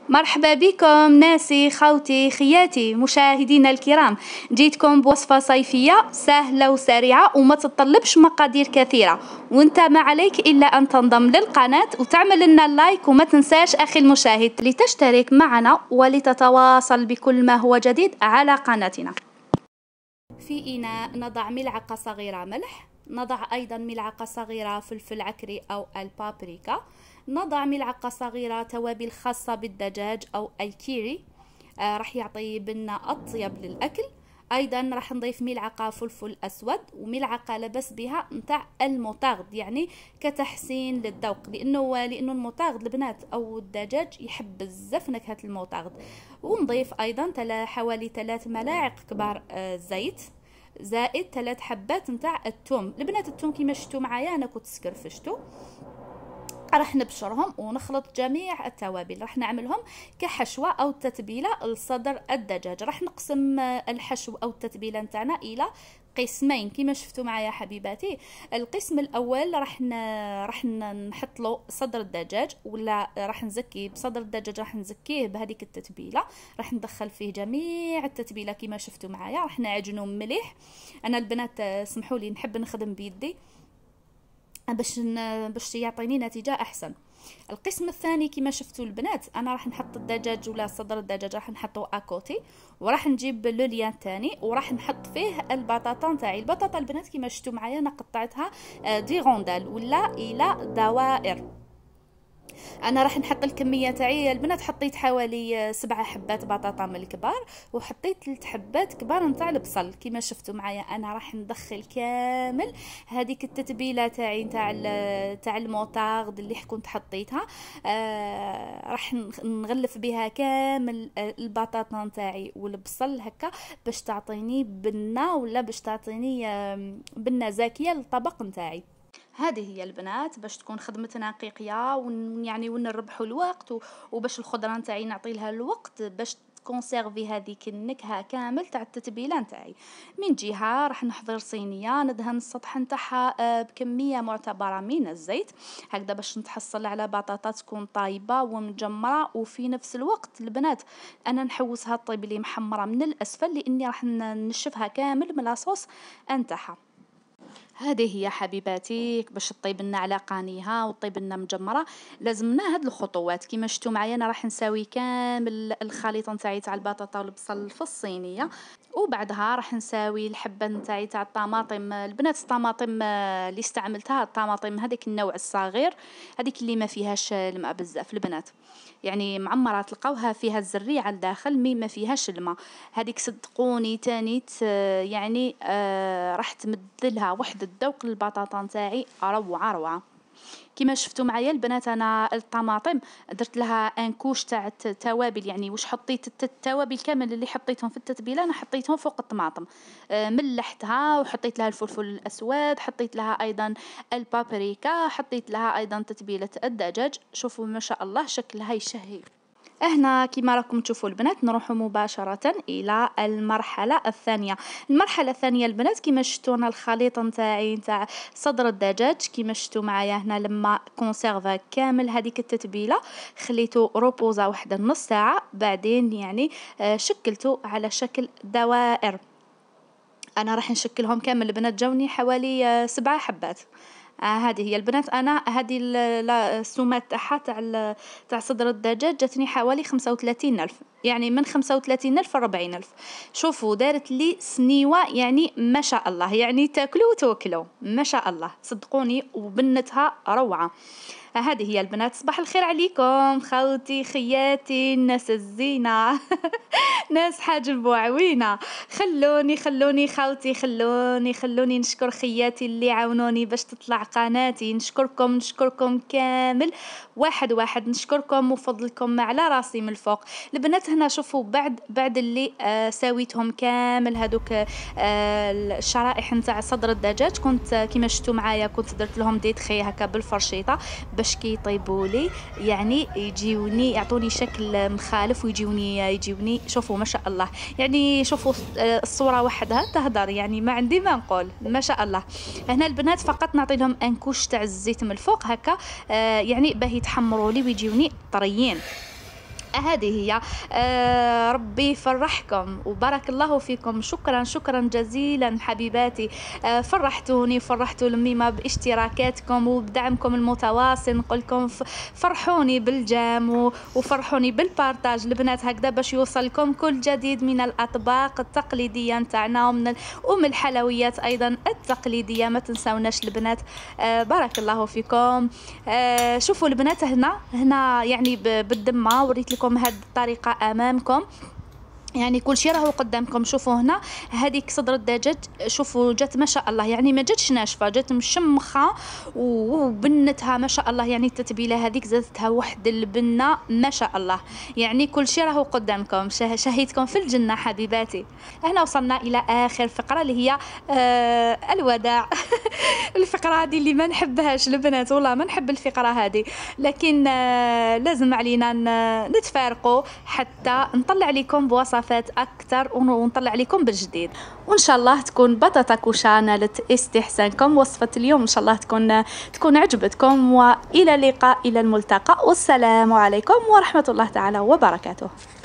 مرحبا بكم ناسي خوتي خياتي مشاهدينا الكرام. جيتكم بوصفة صيفية سهلة وسريعة وما تتطلبش مقادير كثيرة، وانت ما عليك إلا أن تنضم للقناة وتعمل لنا لايك، وما تنساش أخي المشاهد لتشترك معنا ولتتواصل بكل ما هو جديد على قناتنا. في إناء نضع ملعقة صغيرة ملح، نضع أيضا ملعقة صغيرة فلفل عكري أو البابريكا، نضع ملعقة صغيرة توابل خاصة بالدجاج أو الكيري، راح يعطي بنا أطيب للأكل. أيضا راح نضيف ملعقة فلفل أسود وملعقة لبس بها نتاع المطارد، يعني كتحسين للذوق، لأنه المطارد البنات أو الدجاج يحب بزاف نكهة المطارد. ونضيف أيضا حوالي 3 ملاعق كبار زيت، زائد 3 حبات نتاع الثوم. البنات الثوم كيما شفتوا معايا أنا كنت سكرفشتو. راح نبشرهم ونخلط جميع التوابل، راح نعملهم كحشوة أو تتبيلة لصدر الدجاج. راح نقسم الحشو أو التتبيلة نتاعنا إلى قسمين كما شفتوا معايا حبيباتي. القسم الأول راح نحط له صدر الدجاج، ولا راح نزكيه بصدر الدجاج، راح نزكيه بهذيك التتبيلة، راح ندخل فيه جميع التتبيلة كما شفتوا معايا، راح نعجنه مليح. أنا البنات سمحوا لي نحب نخدم بيدي باش يعطيني نتيجه احسن. القسم الثاني كما شفتوا البنات انا راح نحط الدجاج ولا صدر الدجاج راح نحطه اكوتي، وراح نجيب لوليان ثاني وراح نحط فيه البطاطا نتاعي. البطاطا البنات كما شفتوا معايا انا قطعتها دي غوندال ولا الى دوائر. انا راح نحط الكميه تاعي البنات، حطيت حوالي 7 حبات بطاطا من الكبار، وحطيت 3 حبات كبار نتاع البصل كما شفتوا معايا. انا راح ندخل كامل هذيك التتبيله تاعي تاع الموطارد اللي كنت حطيتها، راح نغلف بها كامل البطاطا نتاعي والبصل هكا باش تعطيني بنه، ولا باش تعطيني بنه زاكيه للطبق نتاعي. هذه هي البنات باش تكون خدمتنا نقيقيه ونربحوا الوقت، وباش الخضره نتاعي نعطي لها الوقت باش كونسيرفي هذيك النكهه كامل تاع التتبيله نتاعي. من جهه راح نحضر صينيه ندهن السطح نتاعها بكميه معتبره من الزيت هكذا باش نتحصل على بطاطا تكون طايبه ومجمره، وفي نفس الوقت البنات انا نحوسها طيب لي محمره من الاسفل، لاني راح نشفها كامل من لاصوص نتاعها. هذه هي حبيباتي باش تطيب لنا على قانيها وطيب لنا مجمره. لازمنا هاد الخطوات كما شفتوا معايا. انا راح نساوي كامل الخليط نتاعي تاع البطاطا والبصل في الصينيه، وبعدها راح نساوي الحبه نتاعي تاع الطماطم. البنات الطماطم اللي استعملتها الطماطم هذيك النوع الصغير، هذيك اللي ما فيهاش الماء بزاف البنات، يعني معمره تلقاوها فيها الزريعه الداخل مي ما فيهاش الماء. هذيك صدقوني تانيت يعني راح تمدلها واحد الذوق للبطاطا نتاعي روعه روعه. كما شفتوا معايا البنات انا الطماطم درت لها ان كوش تاع التوابل، يعني واش حطيت التوابل كامل اللي حطيتهم في التتبيله انا حطيتهم فوق الطماطم، ملحتها وحطيت لها الفلفل الاسود، حطيت لها ايضا البابريكا، حطيت لها ايضا تتبيله الدجاج. شوفوا ما شاء الله شكلها يشهي. هنا كما راكم تشوفوا البنات نروح مباشرة إلى المرحلة الثانية. المرحلة الثانية البنات كما شفتوا انا الخليط نتاعي نتاع صدر الدجاج كما شفتوا معايا هنا لما كونسيرفا كامل هذيك التتبيلة خليته روبوزا واحدة نص ساعة، بعدين يعني شكلته على شكل دوائر. انا راح نشكلهم كامل البنات، جاوني حوالي 7 حبات. هذه هي البنات انا هذه السومات تاعها تاع صدر الدجاج جاتني حوالي 35,000، يعني من 35,000 ل 40,000. شوفوا دارت لي سنيوه يعني ما شاء الله، يعني تاكلوا وتوكلوا ما شاء الله صدقوني، وبنتها روعه. هذه هي البنات. صباح الخير عليكم خوتي خياتي الناس الزينه ناس حاج بوعوينه. خلوني خوتي خلوني نشكر خياتي اللي عاونوني باش تطلع قناتي. نشكركم كامل واحد واحد، نشكركم وفضلكم على راسي من الفوق. البنات هنا شوفوا بعد اللي ساويتهم كامل هذوك الشرائح نتاع صدر الدجاج، كنت كيما شفتوا معايا كنت درت لهم ديتخي هكا بالفرشيطه باش كي يطيبوا لي يعني يجيوني يعطوني شكل مخالف ويجيوني شوفوا ما شاء الله. يعني شوفوا الصوره وحدها تهدر، يعني ما عندي ما نقول ما شاء الله. هنا البنات فقط نعطي لهم انكوش تاع الزيت من الفوق هكا يعني باه يتحمروا لي ويجيوني طريين. هذه هي. ربي يفرحكم وبارك الله فيكم. شكرا شكرا جزيلا حبيباتي. فرحتوني، فرحتوا الميمة باشتراكاتكم وبدعمكم المتواصل. نقولكم فرحوني بالجام وفرحوني بالبارتاج البنات هكذا باش يوصلكم كل جديد من الأطباق التقليدية نتاعنا ومن الحلويات أيضا التقليدية. ما تنسوناش البنات. بارك الله فيكم. شوفوا البنات هنا يعني بالدمة وريت لكم هذه الطريقة أمامكم، يعني كل شيء راهو قدامكم. شوفوا هنا هذيك صدر الدجاج، شوفوا جات ما شاء الله، يعني ما جاتش ناشفه، جات مشمخه وبنتها ما شاء الله. يعني التتبيله هذيك زادتها واحد البنه ما شاء الله. يعني كل شيء راهو قدامكم. شهيتكم في الجنه حبيباتي. هنا وصلنا الى اخر فقره اللي هي الوداع. الفقره هذه اللي ما نحبهاش البنات، والله ما نحب الفقره هذه، لكن لازم علينا نتفارقوا حتى نطلع لكم بوصفات اكثر ونطلع لكم بالجديد. وان شاء الله تكون بطاطا كوشا نالت استحسانكم. وصفه اليوم ان شاء الله تكون عجبتكم. والى اللقاء، الى الملتقى، والسلام عليكم ورحمه الله تعالى وبركاته.